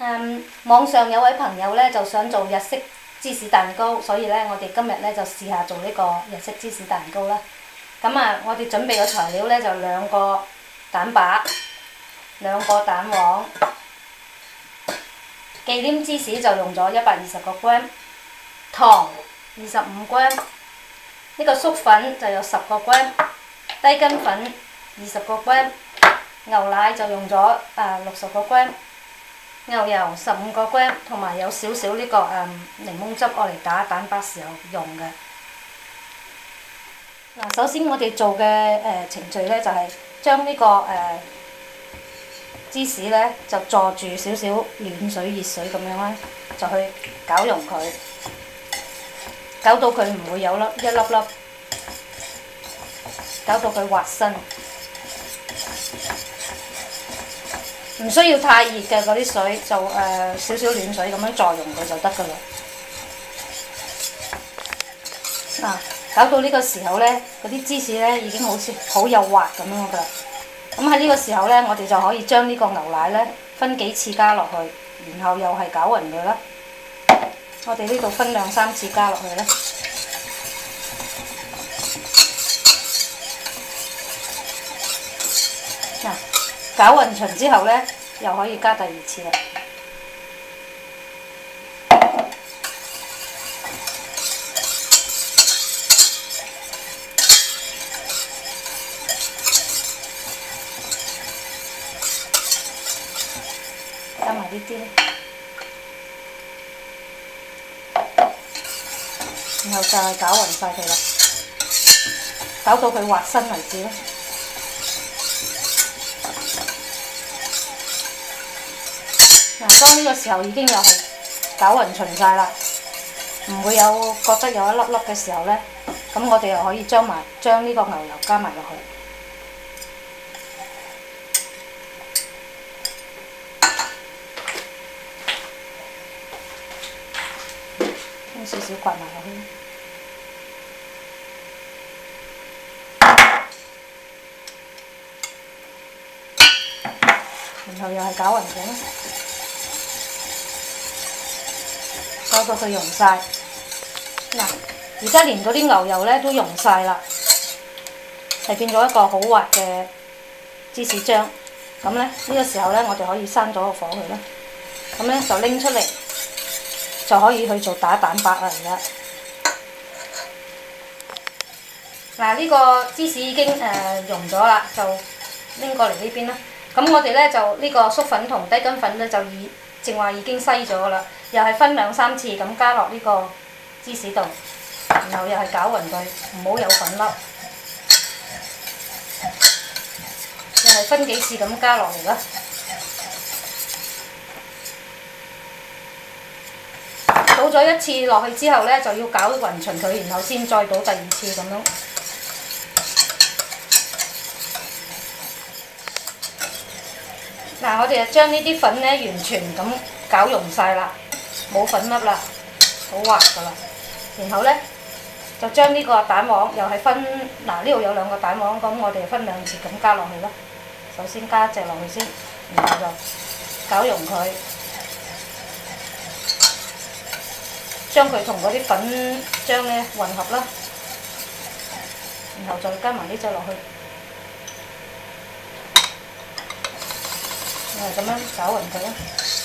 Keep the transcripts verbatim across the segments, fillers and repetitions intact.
嗯，網上有位朋友咧就想做日式芝士蛋糕，所以咧我哋今日咧就試下做呢個日式芝士蛋糕啦。咁啊，我哋準備嘅材料咧就兩個蛋白、兩個蛋黃，忌廉芝士就用咗一百二十個 gram， 糖二十五 gram， 呢個粟粉就有十個 gram， 低筋粉二十個 gram， 牛奶就用咗誒六十個 gram。牛油十五個 gram， 同埋有少少呢個誒檸檬汁，我嚟打蛋白時候用嘅。嗱，首先我哋做嘅誒程序咧，就係將呢個誒芝士咧就坐住少少暖水熱水咁樣咧，就去攪溶佢，攪到佢唔會有粒一粒粒，攪到佢滑身。唔需要太熱嘅嗰啲水，就誒少少暖水咁樣坐溶佢就得㗎啦。嗱，搞到呢個時候咧，嗰啲芝士咧已經好似好幼滑咁樣㗎啦。咁喺呢個時候咧，我哋就可以將呢個牛奶咧分幾次加落去，然後又係攪勻佢啦。我哋呢度分兩三次加落去咧。嗱，攪勻勻之後咧，又可以加第二次啦。加埋呢啲咧，然後就係攪勻晒佢啦，攪到佢滑身為止啦。嗱，當呢個時候已經又係攪勻勻晒啦，唔會有覺得有一粒粒嘅時候咧，咁我哋又可以將埋將呢個牛油加埋落去。將少少刮埋落去。然後又係攪勻佢啦。搞到佢溶晒，嗱，而家連嗰啲牛油咧都溶晒啦，係變咗一個好滑嘅芝士醬。咁咧呢個時候咧，我哋可以閂咗個火佢啦。咁咧就拎出嚟，就可以去做打蛋白啦。而家嗱，呢個芝士已經誒溶咗啦，就拎過嚟呢邊啦。咁我哋咧就呢個粟粉同低筋粉咧就已正話已經篩咗啦。又係分兩三次咁加落呢個芝士度，然後又係攪勻佢，唔好有粉粒。又係分幾次咁加落嚟啦。倒咗一次落去之後咧，就要攪勻勻佢，然後先再倒第二次咁樣。嗱，我哋就將呢啲粉咧完全咁攪溶晒啦。冇粉粒啦，好滑㗎啦。然後咧就將呢個蛋黃又係分，嗱呢度有兩個蛋黃，咁我哋分兩次咁加落去啦。首先加一隻落去先，然後就攪溶佢，將佢同嗰啲粉漿咧混合啦。然後再加埋呢隻落去，又係咁樣攪勻佢啦。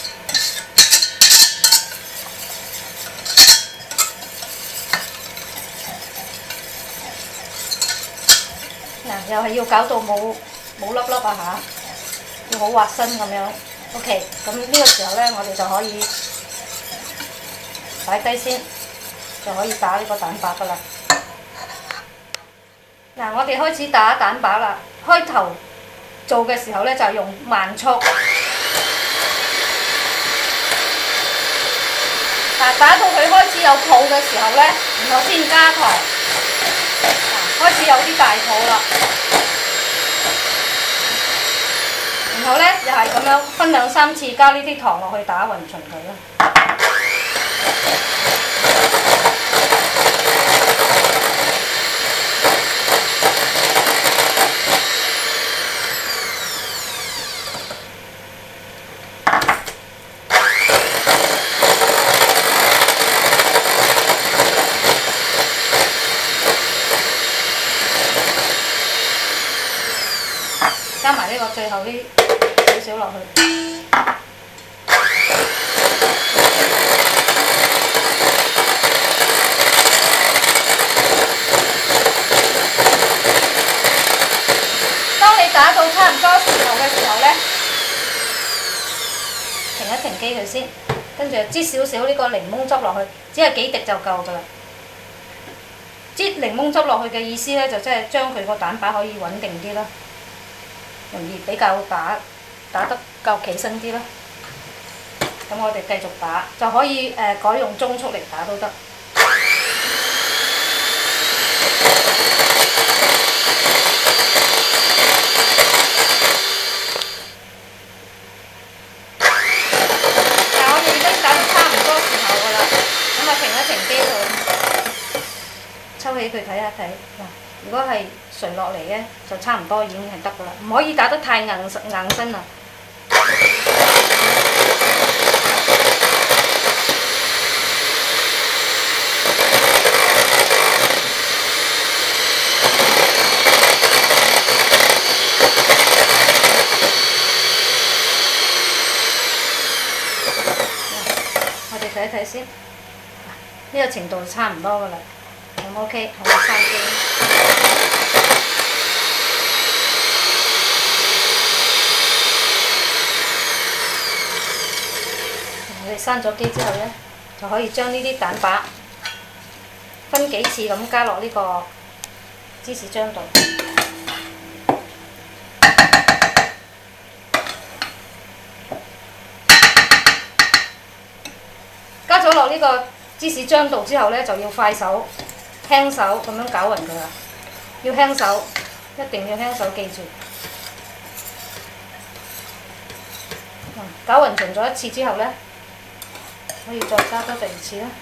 嗱，又係要搞到冇冇粒粒啊嚇，要好滑身咁樣。OK，咁呢個時候咧，我哋就可以擺低先，就可以打呢個蛋白噶啦。嗱，我哋開始打蛋白啦。開頭做嘅時候咧，就係用慢速。嗱，打到佢開始有泡嘅時候咧，然後先加糖。開始有啲大泡啦，然後咧又係咁樣分兩三次加呢啲糖落去打勻勻佢啦。 加埋呢個最後呢少少落去。當你打到差唔多時候嘅時候咧，停一停機佢先，跟住就擠少少呢個檸檬汁落去，只係幾滴就夠㗎啦。擠檸檬汁落去嘅意思咧，就即係將佢個蛋白可以穩定啲啦，容易比較打打得夠企身啲啦。咁我哋繼續打，就可以誒、呃、改用中速嚟打都得。但我哋已經打到差唔多時候㗎啦，咁啊停一停機度，抽起佢睇下睇嗱。如果係垂落嚟嘅，就差唔多已經係得㗎啦，唔可以打得太硬硬身啦。我哋睇一睇先，呢個程度就差唔多㗎啦，咁 OK， 好啦，閂機。我哋閂咗機之後咧，就可以將呢啲蛋白分幾次咁加落呢個芝士漿度。加咗落呢個芝士漿度之後咧，就要快手、輕手咁樣攪勻佢啦。要輕手，一定要輕手，記住。嗯，攪勻勻咗一次之後咧，可以再加多第二次啦。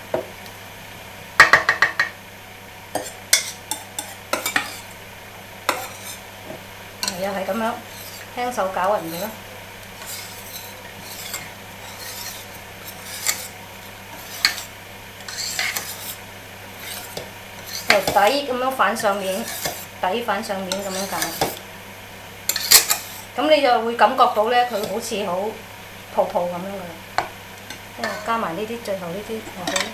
又係咁樣輕手攪勻佢啦。由底咁樣反上面，底反上面咁樣攪。咁你就會感覺到咧，佢好似好泡泡咁樣噶啦。跟住加埋呢啲，最後呢啲落去。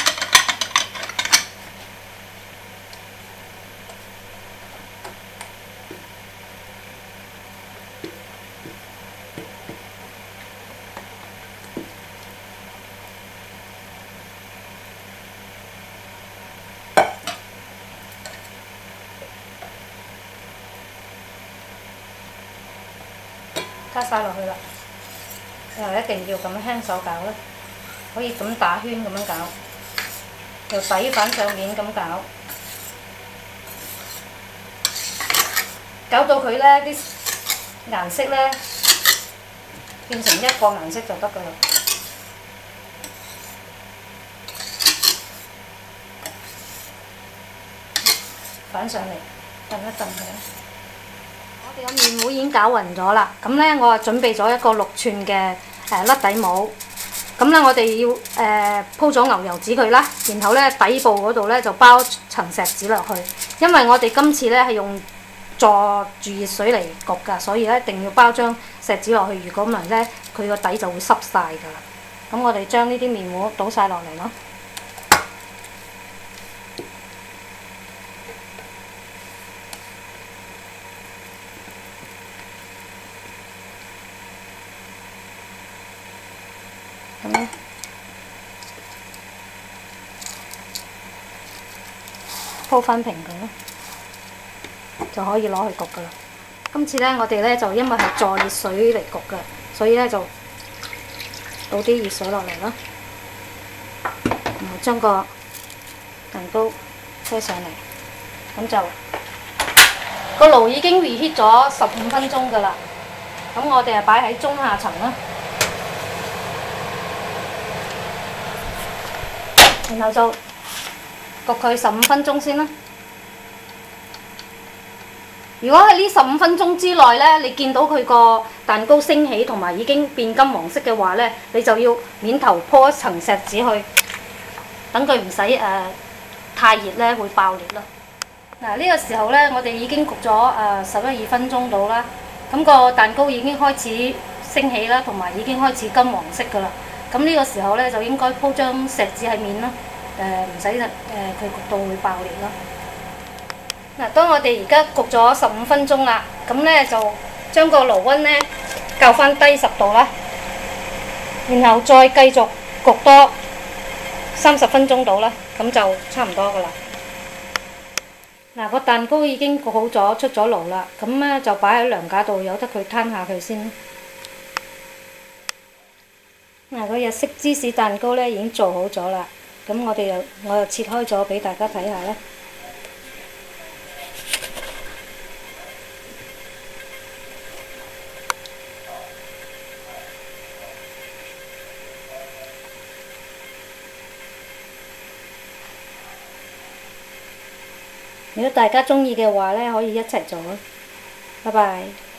加晒落去啦，又一定要咁樣輕手攪啦，可以咁打圈咁樣攪，由底反上面咁攪，攪到佢咧啲顏色咧變成一個顏色就得㗎啦。反上嚟，燉一燉佢。我哋個麵糊已經攪勻咗啦，咁咧我啊準備咗一個六寸嘅誒甩底模，咁咧我哋要誒、呃、鋪咗牛油紙佢啦，然後咧底部嗰度咧就包層錫紙落去，因為我哋今次咧係用坐住熱水嚟焗㗎，所以咧一定要包張錫紙落去，如果唔係咧佢個底就會濕晒㗎啦。咁我哋將呢啲麵糊倒晒落嚟咯。咁咧，鋪翻平佢咯，就可以攞去焗噶啦。今次咧，我哋咧就因為係坐熱水嚟焗嘅，所以咧就倒啲熱水落嚟咯，然後將個蛋糕推上嚟，咁就個爐已經 reheat 咗十五分鐘噶啦。咁我哋係擺喺中下層啦。然後就焗佢十五分鐘先啦。如果喺呢十五分鐘之內咧，你見到佢個蛋糕升起同埋已經變金黃色嘅話咧，你就要面頭鋪一層錫紙去，等佢唔使誒太熱咧，會爆裂啦。嗱、這、呢個時候咧，我哋已經焗咗誒十一二分鐘到啦。 咁個蛋糕已經開始升起啦，同埋已經開始金黃色噶啦。咁呢個時候咧就應該鋪張錫紙喺面啦，誒唔使誒佢焗到會爆裂啦。嗱，當我哋而家焗咗十五分鐘啦，咁咧就將個爐溫咧校翻低十度啦，然後再繼續焗多三十分鐘到啦，咁就差唔多噶啦。嗱，個蛋糕已經焗好咗，出咗爐啦，咁咧就擺喺涼架度，由得佢攤下佢先。嗱，個日式芝士蛋糕咧已經做好咗啦，咁我哋又我又切開咗俾大家睇下啦。如果大家鍾意嘅話咧，可以一齊做啊！拜拜。